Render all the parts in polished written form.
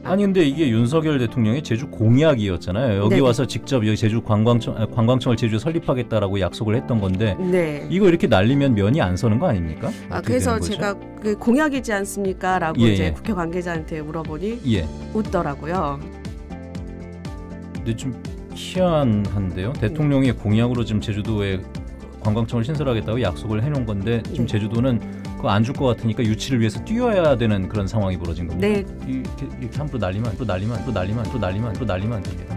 아니 근데 이게 윤석열 대통령의 제주 공약이었잖아요. 여기 네네. 와서 직접 여기 제주 관광청을 제주에 설립하겠다라고 약속을 했던 건데 네. 이거 이렇게 날리면 면이 안 서는 거 아닙니까? 그래서 제가 그 공약이지 않습니까? 라고 예, 이제 예. 국회 관계자한테 물어보니 예. 웃더라고요. 근데 좀 희한한데요. 대통령이 공약으로 지금 제주도에 관광청을 신설하겠다고 약속을 해놓은 건데 지금 네. 제주도는 그거 안 줄 것 같으니까 유치를 위해서 뛰어야 되는 그런 상황이 벌어진 겁니다. 네. 이렇게 함부로 날리면 안 됩니다.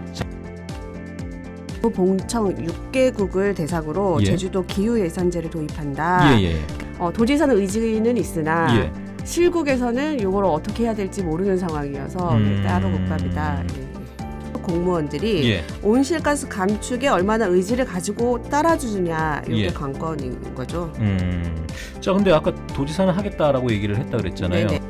봉청 6개국을 대상으로 예. 제주도 기후예산제를 도입한다. 예예. 도지사는 의지는 있으나 예. 실국에서는 이걸 어떻게 해야 될지 모르는 상황이어서 따로 국밥이다. 예. 공무원들이 예. 온실가스 감축에 얼마나 의지를 가지고 따라주느냐 이게 예. 관건인 거죠. 자, 근데 아까 도지사는 하겠다라고 얘기를 했다 그랬잖아요. 네네.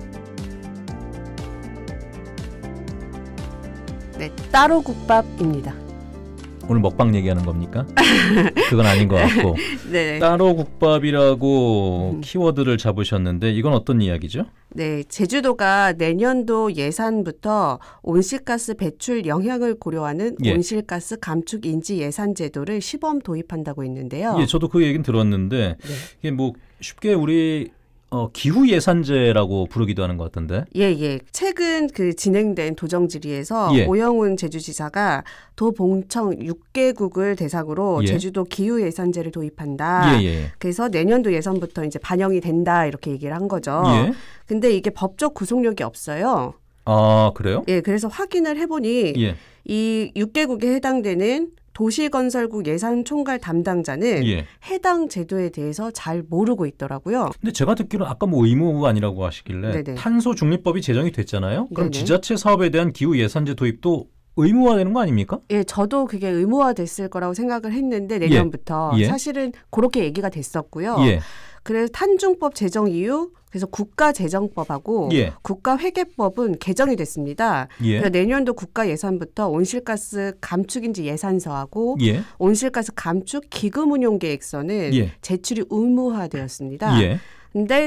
네, 따로 국밥입니다. 오늘 먹방 얘기하는 겁니까? 그건 아닌 것 같고. 네. 따로 국밥이라고 키워드를 잡으셨는데 이건 어떤 이야기죠? 네, 제주도가 내년도 예산부터 온실가스 배출 영향을 고려하는 예. 온실가스 감축 인지 예산 제도를 시범 도입한다고 했는데요. 예, 저도 그 얘기는 들었는데 네. 이게 뭐 쉽게 우리 기후 예산제라고 부르기도 하는 것 같던데. 예. 최근 그 진행된 도정질의에서 예. 오영훈 제주지사가 도봉청 6개국을 대상으로 예. 제주도 기후예산제를 도입한다. 예. 그래서 내년도 예산부터 이제 반영이 된다 이렇게 얘기를 한 거죠. 예. 근데 이게 법적 구속력이 없어요. 아, 그래요? 예, 그래서 확인을 해보니 예. 이 6개국에 해당되는 도시건설국 예산총괄 담당자는 예. 해당 제도에 대해서 잘 모르고 있더라고요. 근데 제가 듣기로 아까 뭐 의무 아니라고 하시길래 네네. 탄소 중립법이 제정이 됐잖아요. 그럼 네네. 지자체 사업에 대한 기후 예산제 도입도 의무화되는 거 아닙니까? 예, 저도 그게 의무화됐을 거라고 생각을 했는데 내년부터 예. 사실은 그렇게 얘기가 됐었고요. 예. 그래서 탄중법 제정 이후 그래서 국가재정법하고 예. 국가회계법은 개정이 됐습니다. 예. 그래서 내년도 국가 예산부터 온실가스 감축인지 예산서하고 예. 온실가스 감축 기금 운용 계획서는 예. 제출이 의무화되었습니다. 예. 근데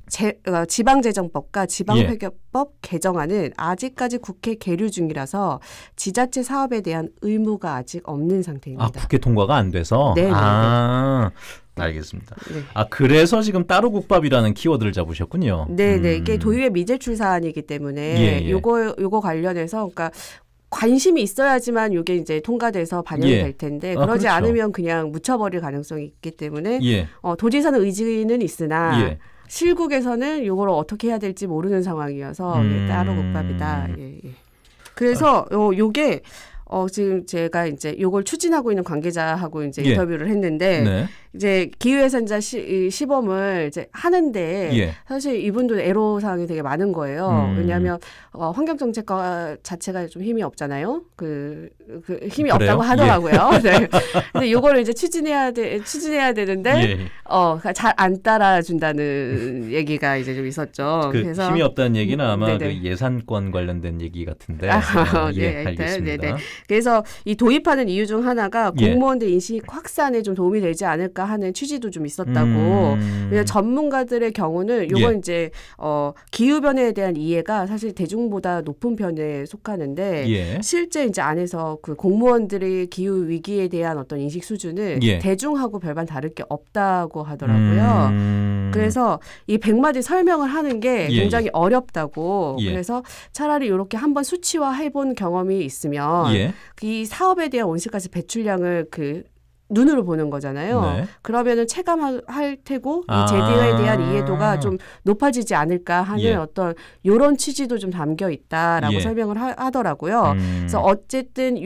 지방재정법과 지방회계법 개정안은 아직까지 국회 계류 중이라서 지자체 사업에 대한 의무가 아직 없는 상태입니다. 아, 국회 통과가 안 돼서? 네네. 아, 알겠습니다. 네. 아, 그래서 지금 따로 국밥이라는 키워드를 잡으셨군요. 네네. 이게 도의회 미제출 사안이기 때문에 예. 요거 관련해서 그러니까 관심이 있어야지만 이게 이제 통과돼서 반영이 예. 될 텐데 아, 그러지 그렇죠. 않으면 그냥 묻혀버릴 가능성이 있기 때문에 예. 도지사는 의지는 있으나 예. 실국에서는 이걸 어떻게 해야 될지 모르는 상황이어서 따로 국밥이다. 예. 그래서 요게 지금 제가 이제 요걸 추진하고 있는 관계자하고 이제 예. 인터뷰를 했는데 네. 이제 기후예산자 시범을 이제 하는데 예. 사실 이분도 애로사항이 되게 많은 거예요. 왜냐하면 환경정책과 자체가 좀 힘이 없잖아요. 그 힘이 그래요? 없다고 하더라고요. 네. 근데 요거를 이제 추진해야 되는데 예. 잘 안 따라준다는 얘기가 이제 좀 있었죠. 그 그래서 힘이 없다는 얘기는 아마 네네. 그 예산권 관련된 얘기 같은데. 네, 알겠습니다. 네네. 그래서 이 도입하는 이유 중 하나가 예. 공무원들 인식 확산에 좀 도움이 되지 않을까 하는 취지도 좀 있었다고. 왜냐면 전문가들의 경우는 요건 예. 이제 기후 변화에 대한 이해가 사실 대중보다 높은 편에 속하는데 예. 실제 이제 안에서 그 공무원들의 기후 위기에 대한 어떤 인식 수준은 예. 대중하고 별반 다를 게 없다고 하더라고요. 그래서 이 100마디 설명을 하는 게 예, 굉장히 어렵다고. 예. 그래서 차라리 이렇게 한번 수치화 해본 경험이 있으면 예. 이 사업에 대한 온실가스 배출량을 눈으로 보는 거잖아요. 네. 그러면은 체감할 테고 이 제도에 대한 이해도가 좀 높아지지 않을까 하는 예. 어떤 요런 취지도 좀 담겨 있다라고 예. 설명을 하더라고요. 그래서 어쨌든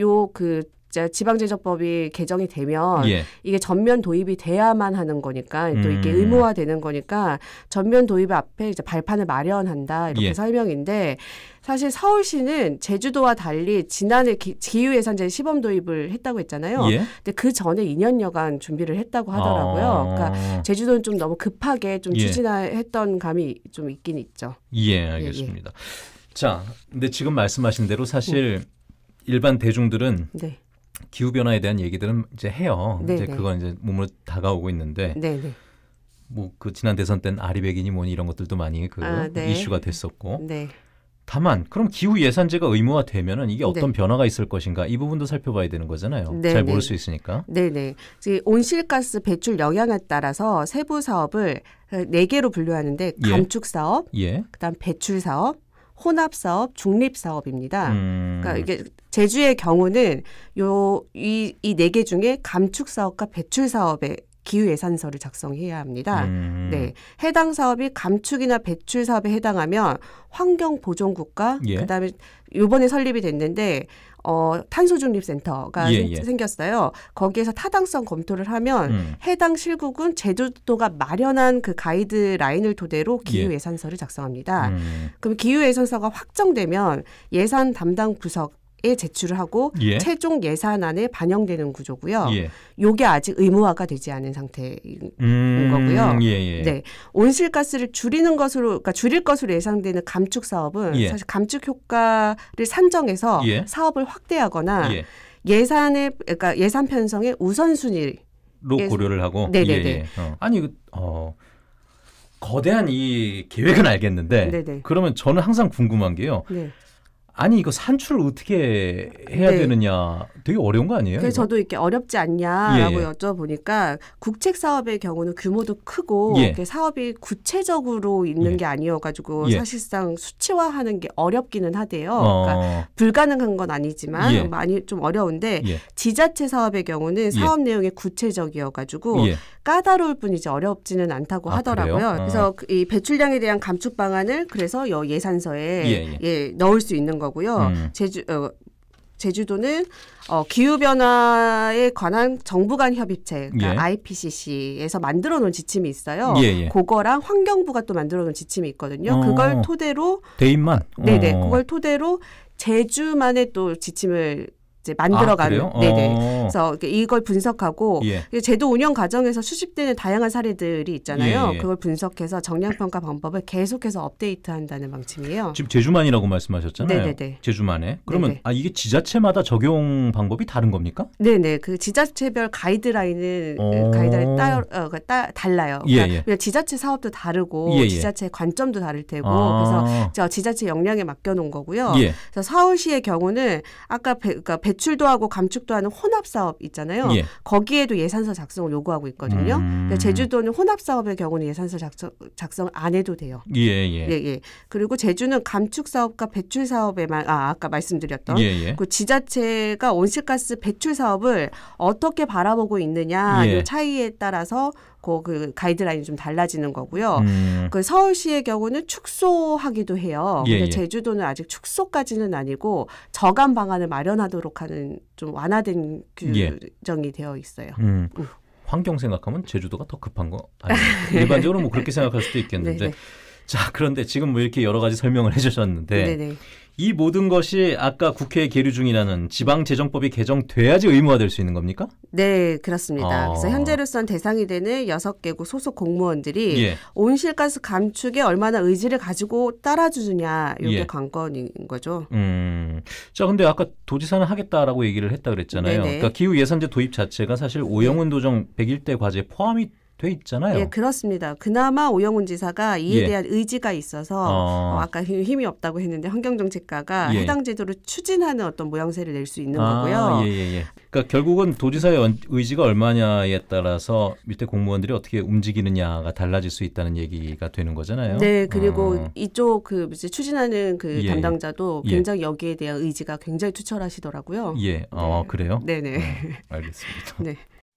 지방제정법이 개정이 되면 예. 이게 전면 도입이 돼야만 하는 거니까 또 이게 음. 의무화되는 거니까 전면 도입 앞에 이제 발판을 마련한다 이렇게 예. 설명인데 사실 서울시는 제주도와 달리 지난해 기후예산제 시범 도입을 했다고 했잖아요. 예. 근데 그 전에 2년여간 준비를 했다고 하더라고요. 그러니까 제주도는 좀 너무 급하게 좀 예. 추진했던 감이 좀 있긴 있죠. 예, 알겠습니다. 자, 근데 지금 말씀하신 대로 사실 일반 대중들은 네. 기후변화에 대한 얘기들은 이제 해요. 네네. 이제 그건 이제 몸으로 다가오고 있는데 네네. 뭐 그 지난 대선 때는 아리백이니 뭐니 이런 것들도 많이 그 네. 이슈가 됐었고 네. 다만 그럼 기후 예산제가 의무화되면은 이게 어떤 네. 변화가 있을 것인가 이 부분도 살펴봐야 되는 거잖아요. 네, 잘 모를 네. 수 있으니까. 네네. 온실가스 배출 영향에 따라서 세부 사업을 4개로 분류하는데 예. 감축 사업, 예. 그다음 배출 사업, 혼합 사업, 중립 사업입니다. 그러니까 이게 제주의 경우는 이 4개 중에 감축 사업과 배출 사업에 기후 예산서를 작성해야 합니다. 네, 해당 사업이 감축이나 배출 사업에 해당하면 환경 보존 국가, 예. 그다음에 이번에 설립이 됐는데 탄소 중립 센터가 예, 예. 생겼어요. 거기에서 타당성 검토를 하면 해당 실국은 제주도가 마련한 그 가이드라인을 토대로 기후 예. 예산서를 작성합니다. 그럼 기후 예산서가 확정되면 예산 담당 부서에 제출을 하고 예. 최종 예산안에 반영되는 구조고요. 예. 요게 아직 의무화가 되지 않은 상태인 거고요. 예, 예. 네, 온실가스를 줄이는 것으로, 그러니까 줄일 것으로 예상되는 감축 사업은 예. 사실 감축 효과를 산정해서 예. 사업을 확대하거나 예. 그러니까 예산 편성의 우선순위 로 고려를 하고. 네네네. 예, 예. 아니 거대한 이 계획은 알겠는데 네네. 그러면 저는 항상 궁금한 게요. 네. 아니 이거 산출을 어떻게 해야 네. 되느냐 되게 어려운 거 아니에요? 그래서 이거? 저도 이렇게 어렵지 않냐라고 예, 예. 여쭤보니까 국책 사업의 경우는 규모도 크고 예. 이렇게 사업이 구체적으로 있는 예. 게 아니어가지고 예. 사실상 수치화하는 게 어렵기는 하대요. 그러니까 불가능한 건 아니지만 예. 많이 좀 어려운데 예. 지자체 사업의 경우는 사업 내용이 구체적이어가지고 예. 까다로울 뿐이지 어렵지는 않다고 하더라고요. 그래요? 그래서 이 배출량에 대한 감축 방안을 그래서 예산서에 예. 넣을 수 있는 거고요. 제주도는 기후 변화에 관한 정부 간 협의체, 그러니까 예. IPCC에서 만들어 놓은 지침이 있어요. 예. 그거랑 환경부가 또 만들어 놓은 지침이 있거든요. 그걸 토대로 대입만. 네네, 그걸 토대로 제주만의 또 지침을 이제 만들어가는. 네네. 그래서 이걸 분석하고 예. 제도 운영 과정에서 수집되는 다양한 사례들이 있잖아요. 예. 그걸 분석해서 정량 평가 방법을 계속해서 업데이트한다는 방침이에요. 지금 제주만이라고 말씀하셨잖아요. 네네네. 제주만에. 그러면 네네. 이게 지자체마다 적용 방법이 다른 겁니까? 네네. 그 지자체별 가이드라인은 달라요. 예, 그러니까 예. 그냥 지자체 사업도 다르고 예, 예. 지자체 관점도 다를 테고 그래서 저 지자체 역량에 맡겨놓은 거고요. 예. 그래서 서울시의 경우는 아까 그러니까 배출도 하고 감축도 하는 혼합 사업 있잖아요. 예. 거기에도 예산서 작성을 요구하고 있거든요. 근데 제주도는 혼합 사업의 경우는 예산서 작성 안 해도 돼요. 예. 그리고 제주는 감축 사업과 배출 사업에만 아까 말씀드렸던 예. 그 지자체가 온실가스 배출 사업을 어떻게 바라보고 있느냐 예. 이 차이에 따라서 그 가이드라인이 좀 달라지는 거고요. 그 서울시의 경우는 축소하기도 해요. 예, 근데 예. 제주도는 아직 축소까지는 아니고 저감 방안을 마련하도록 하는 좀 완화된 규정이 되어 있어요. 환경 생각하면 제주도가 더 급한 거 아니에요? 일반적으로 뭐 그렇게 생각할 수도 있겠는데. 네네. 자, 그런데 지금 뭐 이렇게 여러 가지 설명을 해주셨는데 네네. 이 모든 것이 아까 국회에 계류 중이라는 지방재정법이 개정돼야지 의무화될 수 있는 겁니까? 네, 그렇습니다. 그래서 현재로선 대상이 되는 6개국 소속 공무원들이 예. 온실가스 감축에 얼마나 의지를 가지고 따라주느냐 이게 예. 관건인 거죠. 자, 근데 아까 도지사는 하겠다라고 얘기를 했다 그랬잖아요. 네네. 그러니까 기후 예산제 도입 자체가 사실 오영훈 도정 101대 과제에 포함이 돼 있잖아요. 예, 그렇습니다. 그나마 오영훈 지사가 이에 예. 대한 의지가 있어서 아까 힘이 없다고 했는데 환경정책과가 예. 해당 제도를 추진하는 어떤 모양새를 낼 수 있는 거고요. 예. 그러니까 결국은 도지사의 의지가 얼마냐에 따라서 밑에 공무원들이 어떻게 움직이느냐가 달라질 수 있다는 얘기가 되는 거잖아요. 네, 그리고 이쪽 이제 추진하는 예. 담당자도 예. 굉장히 여기에 대한 의지가 굉장히 투철하시더라고요. 예, 네. 그래요? 네네. 알겠습니다. 네.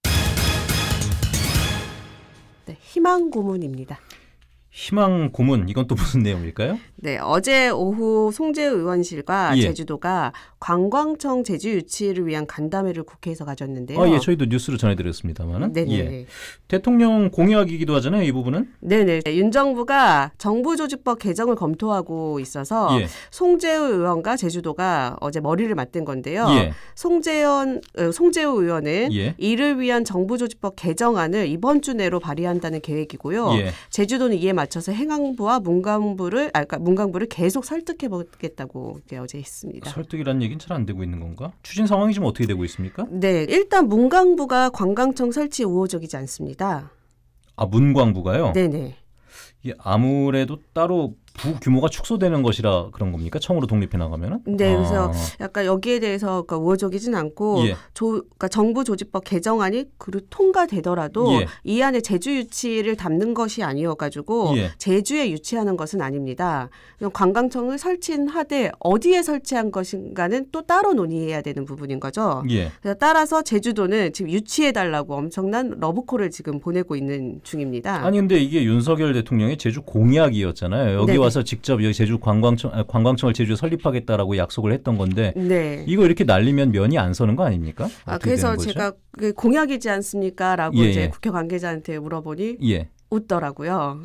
네, 희망 고문입니다. 희망 고문 이건 또 무슨 내용일까요? 네, 어제 오후 송재우 의원실과 예. 제주도가 관광청 제주 유치를 위한 간담회를 국회에서 가졌는데요. 예, 저희도 뉴스로 전해드렸습니다만은. 네네. 예. 대통령 공약이기도 하잖아요, 이 부분은. 네네. 윤 정부가 정부조직법 개정을 검토하고 있어서 예. 송재우 의원과 제주도가 어제 머리를 맞댄 건데요. 예. 송재우 의원은 예. 이를 위한 정부조직법 개정안을 이번 주 내로 발의한다는 계획이고요. 예. 제주도는 이에 맞춰서 행안부와 문광부를 계속 설득해 보겠다고 어제 했습니다. 설득이라는 얘기는 잘 안 되고 있는 건가? 추진 상황이 지금 어떻게 되고 있습니까? 네, 일단 문광부가 관광청 설치 우호적이지 않습니다. 문광부가요? 네네. 이게 아무래도 따로 규모가 축소되는 것이라 그런 겁니까? 청으로 독립해 나가면은? 네, 그래서 약간 여기에 대해서 그러니까 우호적이진 않고 예. 그러니까 정부 조직법 개정안이 통과되더라도 예. 이 안에 제주 유치를 담는 것이 아니어가지고 예. 제주에 유치하는 것은 아닙니다. 관광청을 설치하되 어디에 설치한 것인가는 또 따로 논의해야 되는 부분인 거죠. 예. 그래서 따라서 제주도는 지금 유치해달라고 엄청난 러브콜을 지금 보내고 있는 중입니다. 아니 근데 이게 윤석열 대통령의 제주 공약이었잖아요. 여기 네네. 와서 직접 여기 제주 관광청을 제주에 설립하겠다라고 약속을 했던 건데 네. 이거 이렇게 날리면 면이 안 서는 거 아닙니까? 그래서 제가 공약이지 않습니까?라고 예, 이제 예. 국회 관계자한테 물어보니 예. 웃더라고요.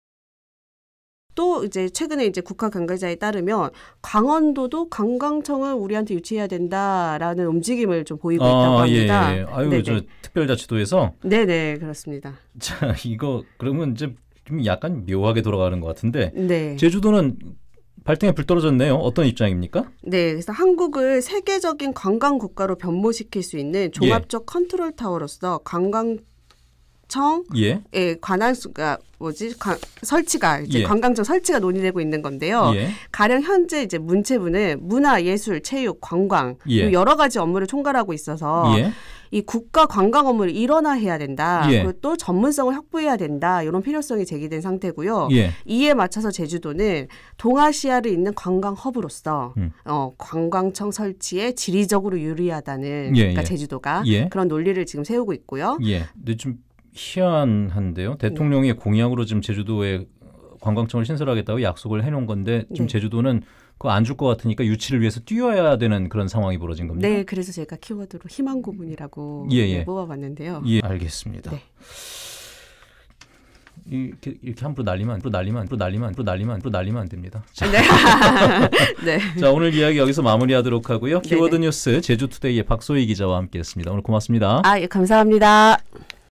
또 이제 최근에 이제 국가 관계자에 따르면 강원도도 관광청을 우리한테 유치해야 된다라는 움직임을 좀 보이고 있다고 합니다. 예, 예. 아유, 네네. 저 특별자치도에서 네네 그렇습니다. 자 이거 그러면 이제 좀 약간 묘하게 돌아가는 것 같은데 네. 제주도는 발등에 불 떨어졌네요. 어떤 입장입니까? 네, 그래서 한국을 세계적인 관광 국가로 변모시킬 수 있는 종합적 컨트롤 타워로서 관광청에 예. 관한 설치가 이제 예. 관광청 설치가 논의되고 있는 건데요. 예. 가령 현재 이제 문체부는 문화, 예술, 체육, 관광 예. 여러 가지 업무를 총괄하고 있어서 예. 이 국가 관광 업무를 일원화해야 된다. 예. 그리고 또 전문성을 확보해야 된다. 이런 필요성이 제기된 상태고요. 예. 이에 맞춰서 제주도는 동아시아를 잇는 관광 허브로서 관광청 설치에 지리적으로 유리하다는 그러니까 제주도가 예. 그런 논리를 지금 세우고 있고요. 예. 근데 좀 희한한데요. 대통령이 공약으로 지금 제주도에 관광청을 신설하겠다고 약속을 해놓은 건데 지금 네. 제주도는 그거 안 줄 것 같으니까 유치를 위해서 뛰어야 되는 그런 상황이 벌어진 겁니다. 네, 그래서 제가 키워드로 희망 고문이라고 뽑아봤는데요. 예, 알겠습니다. 네. 이렇게 함부로 날리면 안 됩니다. 자, 네. 네. 자, 오늘 이야기 여기서 마무리하도록 하고요. 키워드 네네. 뉴스 제주투데이의 박소희 기자와 함께했습니다. 오늘 고맙습니다. 예, 감사합니다.